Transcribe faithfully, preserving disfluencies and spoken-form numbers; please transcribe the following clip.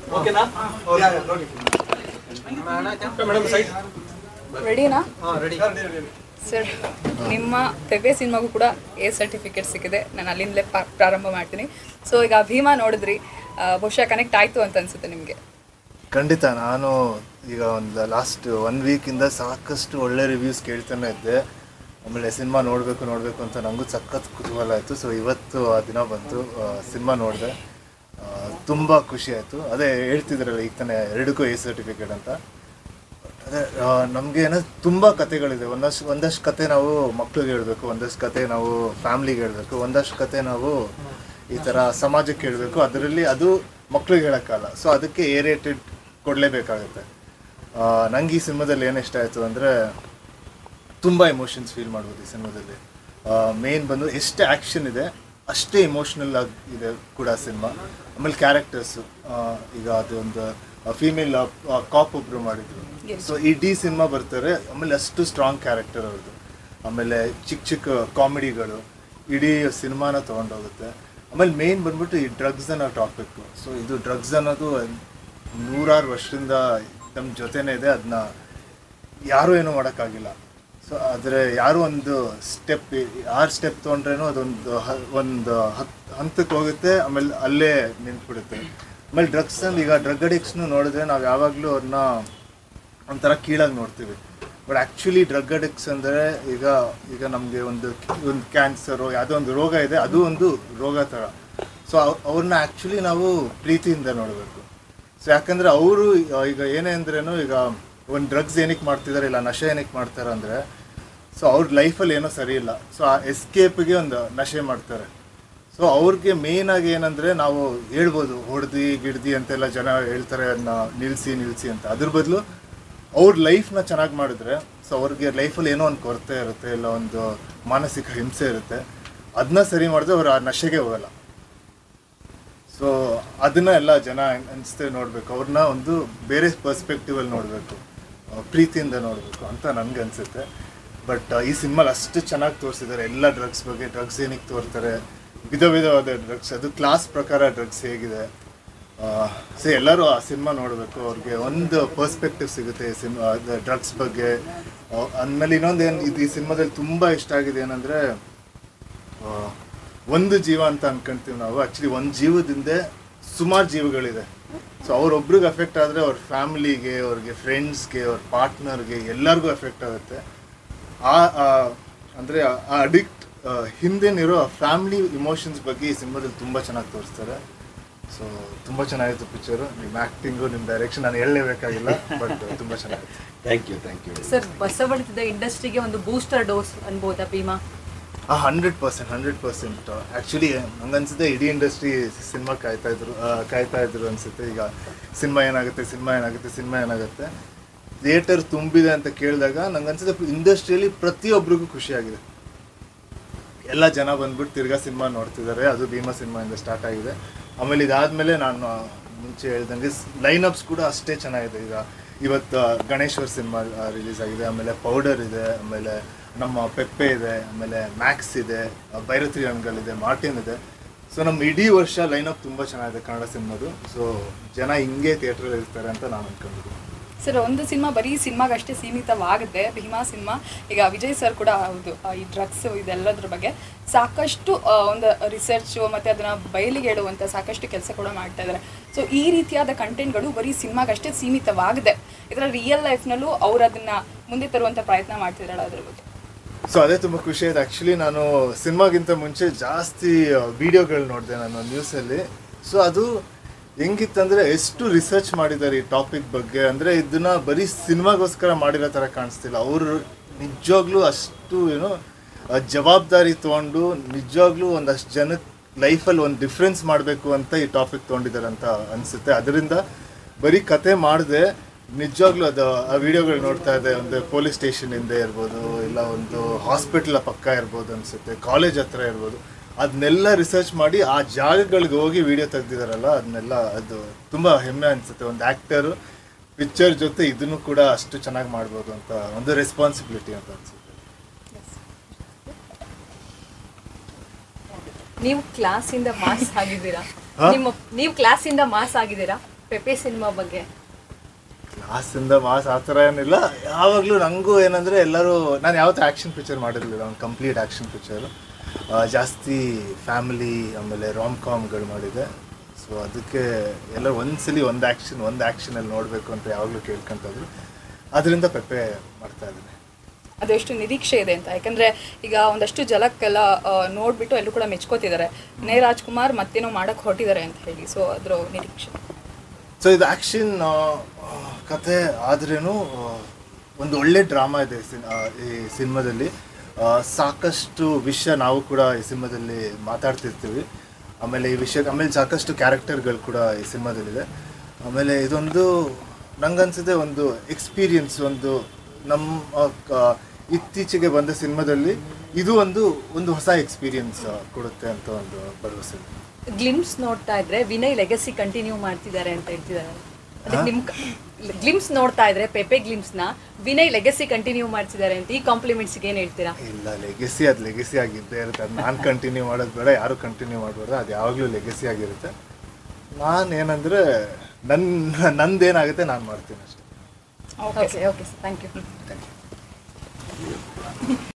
ಓಕೆನಾ? Madam side ರೆಡಿನಾ? ಹಾಂ ರೆಡಿ ಸರ್, ನಿಮ್ಮ ತೆವೆ ಸಿನಿಮಾಗೂ ಕೂಡ ಎ ಸರ್ಟಿಫಿಕೇಟ್ ಸಿಕ್ಕಿದೆ. ನಾನು ಅಲ್ಲಿಂದಲೇ ಪ್ರಾರಂಭ ಮಾಡ್ತೀನಿ. ಸೊ ಈಗ ಭೀಮಾ ನೋಡಿದ್ರಿ, ಬಹುಶಃ ಕನೆಕ್ಟ್ ಆಯಿತು ಅಂತ ಅನಿಸುತ್ತೆ ನಿಮಗೆ? ಖಂಡಿತ. ನಾನು ಈಗ ಒಂದು ಲಾಸ್ಟ್ ಒನ್ ವೀಕಿಂದ ಸಾಕಷ್ಟು ಒಳ್ಳೆ ರಿವ್ಯೂಸ್ ಕೇಳ್ತಾನೆ ಇದ್ದೆ. ಆಮೇಲೆ ಸಿನಿಮಾ ನೋಡಬೇಕು ನೋಡಬೇಕು ಅಂತ ನನಗೂ ಸಖತ್ ಕುತೂಹಲ ಆಯಿತು. ಸೊ ಇವತ್ತು ಆ ದಿನ ಬಂತು, ಸಿನಿಮಾ ನೋಡಿದೆ, ತುಂಬ ಖುಷಿ ಆಯಿತು. ಅದೇ ಹೇಳ್ತಿದ್ರಲ್ಲ ಈಗ ತಾನೇ ಎರಡಕ್ಕೂ ಎ ಸರ್ಟಿಫಿಕೇಟ್ ಅಂತ. ಅದೇ ನಮಗೆ ಏನೋ ತುಂಬ ಕತೆಗಳಿದೆ. ಒಂದಷ್ಟು ಒಂದಷ್ಟು ಕತೆ ನಾವು ಮಕ್ಳಿಗೆ ಹೇಳಬೇಕು, ಒಂದಷ್ಟು ಕತೆ ನಾವು ಫ್ಯಾಮ್ಲಿಗೆ ಹೇಳಬೇಕು, ಒಂದಷ್ಟು ಕತೆ ನಾವು ಈ ಥರ ಸಮಾಜಕ್ಕೆ ಹೇಳಬೇಕು. ಅದರಲ್ಲಿ ಅದು ಮಕ್ಳಿಗೆ ಹೇಳೋಕ್ಕಲ್ಲ. ಸೊ ಅದಕ್ಕೆ ಎ ರೇಟೆಡ್ ಕೊಡಲೇಬೇಕಾಗುತ್ತೆ. ನಂಗೆ ಈ ಸಿನಿಮಾದಲ್ಲಿ ಏನು ಇಷ್ಟ ಆಯಿತು ಅಂದರೆ ತುಂಬ ಎಮೋಷನ್ಸ್ ಫೀಲ್ ಮಾಡ್ಬೋದು ಈ ಸಿನಿಮಾದಲ್ಲಿ. ಮೇನ್ ಬಂದು ಎಷ್ಟು ಆ್ಯಕ್ಷನ್ ಇದೆ ಅಷ್ಟೇ ಇಮೋಷ್ನಲ್ ಆಗಿ ಇದೆ ಕೂಡ ಸಿನಿಮಾ. ಆಮೇಲೆ ಕ್ಯಾರೆಕ್ಟರ್ಸು, ಈಗ ಅದೊಂದು ಫೀಮೇಲ್ ಕಾಪ್ ಒಬ್ಬರು ಮಾಡಿದ್ರು. ಸೊ ಇಡೀ ಸಿನಿಮಾ ಬರ್ತಾರೆ. ಆಮೇಲೆ ಅಷ್ಟು ಸ್ಟ್ರಾಂಗ್ ಕ್ಯಾರೆಕ್ಟರ್ ಅವ್ರದ್ದು. ಆಮೇಲೆ ಚಿಕ್ಕ ಚಿಕ್ಕ ಕಾಮಿಡಿಗಳು ಇಡೀ ಸಿನಿಮಾನ ತೊಗೊಂಡೋಗುತ್ತೆ. ಆಮೇಲೆ ಮೇನ್ ಬಂದ್ಬಿಟ್ಟು ಈ ಡ್ರಗ್ಸ್ ಅನ್ನೋ ಟಾಪಿಕ್ಕು. ಸೊ ಇದು ಡ್ರಗ್ಸ್ ಅನ್ನೋದು ನೂರಾರು ವರ್ಷದಿಂದ ನಮ್ಮ ಜೊತೆನೇ ಇದೆ. ಅದನ್ನ ಯಾರೂ ಏನೂ ಮಾಡೋಕ್ಕಾಗಿಲ್ಲ. ಸೊ ಆದರೆ ಯಾರು ಒಂದು ಸ್ಟೆಪ್ ಆರು ಸ್ಟೆಪ್ ತೊಗೊಂಡ್ರೇನೋ ಅದೊಂದು ಹ ಒಂದು ಹತ್ತು ಹಂತಕ್ಕೆ ಹೋಗುತ್ತೆ, ಆಮೇಲೆ ಅಲ್ಲೇ ನಿಂತ್ಬಿಡುತ್ತೆ. ಆಮೇಲೆ ಡ್ರಗ್ಸ್ ಅಂದ್ರೆ ಈಗ ಡ್ರಗ್ ಅಡಿಕ್ಟ್ಸ್ನು ನೋಡಿದ್ರೆ ನಾವು ಯಾವಾಗಲೂ ಅವ್ರನ್ನ ಒಂಥರ ಕೀಳಾಗಿ ನೋಡ್ತೀವಿ. ಬಟ್ ಆ್ಯಕ್ಚುಲಿ ಡ್ರಗ್ ಅಡಿಕ್ಟ್ಸ್ ಅಂದರೆ ಈಗ ಈಗ ನಮಗೆ ಒಂದು ಒಂದು ಕ್ಯಾನ್ಸರು ಯಾವುದೋ ಒಂದು ರೋಗ ಇದೆ, ಅದು ಒಂದು ರೋಗ ಥರ. ಸೊ ಅವ್ರನ್ನ ಆ್ಯಕ್ಚುಲಿ ನಾವು ಪ್ರೀತಿಯಿಂದ ನೋಡಬೇಕು. ಸೊ ಯಾಕಂದರೆ ಅವರು ಈಗ ಏನೇ ಅಂದ್ರೇನು, ಈಗ ಒಂದು ಡ್ರಗ್ಸ್ ಏನಕ್ಕೆ ಮಾಡ್ತಿದ್ದಾರೆ, ಇಲ್ಲ ನಶೆ ಏನಕ್ಕೆ ಮಾಡ್ತಾರೆ ಅಂದರೆ, ಸೊ ಅವ್ರ ಲೈಫಲ್ಲಿ ಏನೋ ಸರಿ ಇಲ್ಲ. ಸೊ ಆ ಎಸ್ಕೇಪ್ಗೆ ಒಂದು ನಶೆ ಮಾಡ್ತಾರೆ. ಸೊ ಅವ್ರಿಗೆ ಮೇಯ್ನಾಗಿ ಏನಂದರೆ, ನಾವು ಹೇಳ್ಬೋದು ಹೊಡೆದು ಗಿಡ್ದು ಅಂತೆಲ್ಲ ಜನ ಹೇಳ್ತಾರೆ ಅದನ್ನ ನಿಲ್ಲಿಸಿ ನಿಲ್ಲಿಸಿ ಅಂತ. ಅದ್ರ ಬದಲು ಅವ್ರ ಲೈಫ್ನ ಚೆನ್ನಾಗಿ ಮಾಡಿದ್ರೆ, ಸೊ ಅವ್ರಿಗೆ ಲೈಫಲ್ಲಿ ಏನೋ ಒಂದು ಕೊರತೆ ಇರುತ್ತೆ, ಇಲ್ಲ ಒಂದು ಮಾನಸಿಕ ಹಿಂಸೆ ಇರುತ್ತೆ, ಅದನ್ನ ಸರಿ ಮಾಡಿದ್ರೆ ಅವ್ರು ಆ ನಶೆಗೆ ಹೋಗಲ್ಲ. ಸೊ ಅದನ್ನ ಎಲ್ಲ ಜನ ಅನಿಸ್ತೇ ನೋಡಬೇಕು, ಅವ್ರನ್ನ ಒಂದು ಬೇರೆ ಪರ್ಸ್ಪೆಕ್ಟಿವಲ್ಲಿ ನೋಡಬೇಕು, ಪ್ರೀತಿಯಿಂದ ನೋಡಬೇಕು ಅಂತ ನನಗೆ ಅನಿಸುತ್ತೆ. ಬಟ್ ಈ ಸಿನಿಮಾಲಿ ಅಷ್ಟು ಚೆನ್ನಾಗಿ ತೋರಿಸಿದ್ದಾರೆ ಎಲ್ಲ ಡ್ರಗ್ಸ್ ಬಗ್ಗೆ. ಡ್ರಗ್ಸ್ ಏನಕ್ಕೆ ತೋರ್ತಾರೆ, ವಿಧ ವಿಧವಾದ ಡ್ರಗ್ಸ್, ಅದು ಕ್ಲಾಸ್ ಪ್ರಕಾರ ಡ್ರಗ್ಸ್ ಹೇಗಿದೆ. ಸೊ ಎಲ್ಲರೂ ಆ ಸಿನಿಮಾ ನೋಡಬೇಕು, ಅವ್ರಿಗೆ ಒಂದು ಪರ್ಸ್ಪೆಕ್ಟಿವ್ ಸಿಗುತ್ತೆ ಈ ಸಿನಿಮಾ ಡ್ರಗ್ಸ್ ಬಗ್ಗೆ. ಅಂದಮೇಲೆ ಇನ್ನೊಂದು ಏನು ಇದು ಈ ಸಿನಿಮಾದಲ್ಲಿ ತುಂಬ ಇಷ್ಟ ಆಗಿದೆ ಏನಂದರೆ, ಒಂದು ಜೀವ ಅಂತ ಅನ್ಕೊಂತೀವಿ ನಾವು, ಆ್ಯಕ್ಚುಲಿ ಒಂದು ಜೀವದಿಂದ ಸುಮಾರು ಜೀವಗಳಿದೆ. ಸೊ ಅವ್ರೊಬ್ರಿಗೆ ಅಫೆಕ್ಟ್ ಆದರೆ ಅವ್ರ ಫ್ಯಾಮಿಲಿಗೆ, ಅವ್ರಿಗೆ ಫ್ರೆಂಡ್ಸ್ಗೆ, ಅವ್ರ ಪಾರ್ಟ್ನರ್ಗೆ ಎಲ್ಲರಿಗೂ ಎಫೆಕ್ಟ್ ಆಗುತ್ತೆ. ಆ ಅಂದರೆ ಆ ಅಡಿಕ್ಟ್ ಹಿಂದೇನಿರೋ ಫ್ಯಾಮಿಲಿ ಇಮೋಷನ್ಸ್ ಬಗ್ಗೆ ಈ ಸಿನಿಮಾದಲ್ಲಿ ತುಂಬ ಚೆನ್ನಾಗಿ ತೋರಿಸ್ತಾರೆ. ಸೊ ತುಂಬ ಚೆನ್ನಾಗಿತ್ತು ಪಿಕ್ಚರು. ನಿಮ್ಮ ಆ್ಯಕ್ಟಿಂಗು, ನಿಮ್ಮ ಡೈರೆಕ್ಷನ್ ನಾನು ಹೇಳಲೇಬೇಕಾಗಿಲ್ಲ, ಬಟ್ ತುಂಬ ಚೆನ್ನಾಗಿತ್ತು. Thank you thank you sir. ಬಸವಳಿಸಿದ ಇಂಡಸ್ಟ್ರಿಗೆ ಒಂದು ಬೂಸ್ಟರ್ ಡೋಸ್ ಅನ್ಬೋದಾ ಭೀಮಾ? ಹಾಂ, hundred percent hundred percent actually ನಂಗನ್ಸುತ್ತೆ ಇಡೀ ಇಂಡಸ್ಟ್ರಿ ಸಿನಿಮಾ ಕಾಯ್ತಾ ಇದ್ರು ಕಾಯ್ತಾ ಇದ್ರು ಅನಿಸುತ್ತೆ. ಈಗ ಸಿನಿಮಾ ಏನಾಗುತ್ತೆ ಸಿನಿಮಾ ಏನಾಗುತ್ತೆ ಸಿನಿಮಾ ಏನಾಗುತ್ತೆ ಥಿಯೇಟರ್ ತುಂಬಿದೆ ಅಂತ ಕೇಳಿದಾಗ ನಂಗನ್ಸುತ್ತೆ ಇಂಡಸ್ಟ್ರಿಯಲ್ಲಿ ಪ್ರತಿಯೊಬ್ಬರಿಗೂ ಖುಷಿಯಾಗಿದೆ. ಎಲ್ಲ ಜನ ಬಂದ್ಬಿಟ್ಟು ತಿರ್ಗಾ ಸಿನಿಮಾ ನೋಡ್ತಿದ್ದಾರೆ. ಅದು ಭೀಮಾ ಸಿನಿಮಾಯಿಂದ ಸ್ಟಾರ್ಟ್ ಆಗಿದೆ. ಆಮೇಲೆ ಇದಾದಮೇಲೆ ನಾನು ಮುಂಚೆ ಹೇಳ್ದಂಗೆ ಲೈನಪ್ಸ್ ಕೂಡ ಅಷ್ಟೇ ಚೆನ್ನಾಗಿದೆ. ಈಗ ಇವತ್ತು ಗಣೇಶ್ವರ್ ಸಿನಿಮಾ ರಿಲೀಸ್ ಆಗಿದೆ, ಆಮೇಲೆ ಪೌಡರ್ ಇದೆ, ಆಮೇಲೆ ನಮ್ಮ ಪೆಪ್ಪೆ ಇದೆ, ಆಮೇಲೆ ಮ್ಯಾಕ್ಸ್ ಇದೆ, ಭೈರತಿ ರಂಗಲ್ ಇದೆ, ಮಾರ್ಟಿನ್ ಇದೆ. ಸೊ ನಮ್ಮ ಇಡೀ ವರ್ಷ ಲೈನಪ್ ತುಂಬ ಚೆನ್ನಾಗಿದೆ ಕನ್ನಡ ಸಿನಿಮಾದು. ಸೊ ಜನ ಹಿಂಗೆ ಥಿಯೇಟ್ರಲ್ಲಿ ಇರ್ತಾರೆ ಅಂತ ನಾನು ಅಂದ್ಕೊಂಡಿದ್ದೀನಿ. ಸರ್, ಒಂದು ಸಿನಿಮಾ ಬರೀ ಸಿನಿಮಾಗಷ್ಟೇ ಸೀಮಿತವಾಗುತ್ತೆ ಭೀಮಾ ಸಿನಿಮಾ. ಈಗ ವಿಜಯ್ ಸರ್ ಕೂಡ ಹೌದು, ಈ ಡ್ರಗ್ಸ್ ಇದೆಲ್ಲದ್ರ ಬಗ್ಗೆ ಸಾಕಷ್ಟು ಒಂದು ರಿಸರ್ಚು ಮತ್ತು ಅದನ್ನು ಬಯಲಿಗೆ ಹೇಳುವಂಥ ಸಾಕಷ್ಟು ಕೆಲಸ ಕೂಡ ಮಾಡ್ತಾ ಇದ್ದಾರೆ. ಸೊ ಈ ರೀತಿಯಾದ ಕಂಟೆಂಟ್ಗಳು ಬರೀ ಸಿನಿಮಾಗಷ್ಟೇ ಸೀಮಿತವಾಗಿದೆ. ಇದರ ರಿಯಲ್ ಲೈಫ್ನಲ್ಲೂ ಅವ್ರು ಅದನ್ನು ಮುಂದೆ ತರುವಂಥ ಪ್ರಯತ್ನ ಮಾಡ್ತಿದ್ದಾಳೆ ಅದ್ರ ಬಗ್ಗೆ. ಸೊ ಅದೇ ತುಂಬ ಖುಷಿ ಆಯ್ತು. ಆ್ಯಕ್ಚುಲಿ ನಾನು ಸಿನಿಮಾಗಿಂತ ಮುಂಚೆ ಜಾಸ್ತಿ ವೀಡಿಯೋಗಳು ನೋಡಿದೆ ನಾನು ನ್ಯೂಸಲ್ಲಿ. ಸೊ ಅದು ಹೆಂಗಿತ್ತಂದರೆ ಎಷ್ಟು ರಿಸರ್ಚ್ ಮಾಡಿದ್ದಾರೆ ಈ ಟಾಪಿಕ್ ಬಗ್ಗೆ. ಅಂದರೆ ಇದನ್ನು ಬರೀ ಸಿನಿಮಾಗೋಸ್ಕರ ಮಾಡಿರೋ ಥರ ಕಾಣಿಸ್ತಿಲ್ಲ. ಅವರು ನಿಜವಾಗ್ಲೂ ಅಷ್ಟು ಏನೋ ಜವಾಬ್ದಾರಿ ತೊಗೊಂಡು ನಿಜವಾಗ್ಲೂ ಒಂದಷ್ಟು ಜನಕ್ಕೆ ಲೈಫಲ್ಲಿ ಒಂದು ಡಿಫ್ರೆನ್ಸ್ ಮಾಡಬೇಕು ಅಂತ ಈ ಟಾಪಿಕ್ ತೊಗೊಂಡಿದ್ದಾರೆ ಅಂತ ಅನಿಸುತ್ತೆ. ಅದರಿಂದ ಬರೀ ಕತೆ ಮಾಡಿದೆ ನಿಜವಾಗ್ಲೂ ಅದು ಆ ವಿಡಿಯೋಗಳು ನೋಡ್ತಾ ಇದೆ. ಒಂದು ಪೊಲೀಸ್ ಸ್ಟೇಷನ್ ಹಿಂದೆ ಇರ್ಬೋದು, ಇಲ್ಲ ಒಂದು ಹಾಸ್ಪಿಟ್ಲ ಪಕ್ಕ ಇರ್ಬೋದು ಅನಿಸುತ್ತೆ, ಕಾಲೇಜ್ ಹತ್ರ ಇರ್ಬೋದು, ಅದನ್ನೆಲ್ಲ ರಿಸರ್ಚ್ ಮಾಡಿ ಆ ಜಾಗಗಳಿಗೆ ಹೋಗಿ ವಿಡಿಯೋ ತೆಗೆದಿದ್ದಾರಲ್ಲ, ಅದನ್ನೆಲ್ಲ ಅದು ತುಂಬ ಹೆಮ್ಮೆ ಅನಿಸುತ್ತೆ. ಒಂದು ಆ್ಯಕ್ಟರು ಪಿಕ್ಚರ್ ಜೊತೆ ಇದನ್ನು ಕೂಡ ಅಷ್ಟು ಚೆನ್ನಾಗಿ ಮಾಡ್ಬೋದು ಅಂತ ಒಂದು ರೆಸ್ಪಾನ್ಸಿಬಿಲಿಟಿ ಅಂತ ಅನಿಸುತ್ತೆ. ನೀವು ಕ್ಲಾಸಿಂದ ಮಾಸ್ ಆಗಿದ್ದೀರಾ, ನಿಮ್ಮ ನೀವು ಕ್ಲಾಸಿಂದ ಮಾಸ್ ಆಗಿದ್ದೀರಾ? ಪೆಪೆ ಸಿನಿಮಾ ಬಗ್ಗೆ ಕ್ಲಾಸಿಂದ ಮಾಸ್ ಆ ಥರ ಏನಿಲ್ಲ. ಯಾವಾಗಲೂ ನನಗೂ ಏನಂದರೆ ಎಲ್ಲರೂ ನಾನು ಯಾವತ್ತೂ ಆ್ಯಕ್ಷನ್ ಪಿಕ್ಚರ್ ಮಾಡಿರಲಿಲ್ಲ, ಒಂದು ಕಂಪ್ಲೀಟ್ ಆ್ಯಕ್ಷನ್ ಪಿಕ್ಚರು. ಜಾಸ್ತಿ ಫ್ಯಾಮಿಲಿ ಆಮೇಲೆ ರಾಮ್ ಕಾಮ್ಗಳು ಮಾಡಿದೆ. ಸೊ ಅದಕ್ಕೆ ಎಲ್ಲರೂ ಒಂದ್ಸಲಿ ಒಂದು ಆ್ಯಕ್ಷನ್ ಒಂದು ಆ್ಯಕ್ಷನಲ್ಲಿ ನೋಡಬೇಕು ಅಂತ ಯಾವಾಗಲೂ ಕೇಳ್ಕೊಂತದ್ರು. ಅದರಿಂದ ಪೆಪ್ಪೆ ಮಾಡ್ತಾ ಇದ್ದೀನಿ. ಅದೆಷ್ಟು ನಿರೀಕ್ಷೆ ಇದೆ ಅಂತ, ಯಾಕಂದರೆ ಈಗ ಒಂದಷ್ಟು ಜಲಕ್ಕೆಲ್ಲ ನೋಡಿಬಿಟ್ಟು ಎಲ್ಲರೂ ಕೂಡ ಮೆಚ್ಕೋತಿದ್ದಾರೆ. ನೇ ರಾಜ್ಕುಮಾರ್ ಮತ್ತೇನೋ ಮಾಡೋಕ್ಕೆ ಹೊರಟಿದ್ದಾರೆ ಅಂತ ಹೇಳಿ. ಸೊ ಅದರ ನಿರೀಕ್ಷೆ. ಸೊ ಇದು ಆ್ಯಕ್ಷನ್ ಕತೆ ಆದ್ರೇನು ಒಂದು ಒಳ್ಳೆ ಡ್ರಾಮಾ ಇದೆ ಈ ಸಿನಿಮಾದಲ್ಲಿ. ಸಾಕಷ್ಟು ವಿಷಯ ನಾವು ಕೂಡ ಈ ಸಿನಿಮಾದಲ್ಲಿ ಮಾತಾಡ್ತಿರ್ತೀವಿ. ಆಮೇಲೆ ಈ ವಿಷಯ ಆಮೇಲೆ ಸಾಕಷ್ಟು ಕ್ಯಾರೆಕ್ಟರ್ಗಳು ಕೂಡ ಈ ಸಿನಿಮಾದಲ್ಲಿದೆ. ಆಮೇಲೆ ಇದೊಂದು ನಂಗನ್ಸಿದೆ ಒಂದು ಎಕ್ಸ್ಪೀರಿಯನ್ಸ್, ಒಂದು ನಮ್ಮ ಇತ್ತೀಚೆಗೆ ಬಂದ ಸಿನಿಮಾದಲ್ಲಿ ಇದು ಒಂದು ಒಂದು ಹೊಸ ಎಕ್ಸ್ಪೀರಿಯನ್ಸ್ ಕೊಡುತ್ತೆ ಅಂತ ಒಂದು ಭರವಸೆ. ಗ್ಲಿಮ್ಸ್ ನೋಡ್ತಾ ಇದ್ರೆ ವಿನಯ್ ಲೆಗಸಿ ಕಂಟಿನ್ಯೂ ಮಾಡ್ತಿದ್ದಾರೆ ಅಂತ ಹೇಳ್ತಿದ್ದಾರೆ. ಅದಕ್ಕೆ ನಿಮ್ ಗ್ಲಿಮ್ಸ್ ನೋಡ್ತಾ ಇದ್ರೆ ಪೆಪೆ ಗ್ಲಿಮ್ಸ್ನ ವಿನಯ್ ಲೆಗಸಿ ಕಂಟಿನ್ಯೂ ಮಾಡ್ತಿದ್ದಾರೆ ಅಂತ ಈ ಕಾಂಪ್ಲಿಮೆಂಟ್ಸ್ಗೆ ಏನು ಹೇಳ್ತೀರಾ? ಇಲ್ಲ, ಲೆಗಸಿ ಅದು ಲೆಗಸಿ ಆಗಿದ್ದೇ ಇರುತ್ತೆ. ಅದು ನಾನು ಕಂಟಿನ್ಯೂ ಮಾಡೋದು ಬೇಡ, ಯಾರು ಕಂಟಿನ್ಯೂ ಮಾಡಬಾರ್ದು. ಅದು ಯಾವಾಗಲೂ ಲೆಗಸಿ ಆಗಿರುತ್ತೆ. ನಾನು ಏನಂದರೆ ನನ್ನ ನಂದೇನಾಗುತ್ತೆ ನಾನು ಮಾಡ್ತೀನಿ ಅಷ್ಟೇ. Okay okay sir, thank you. Thank you.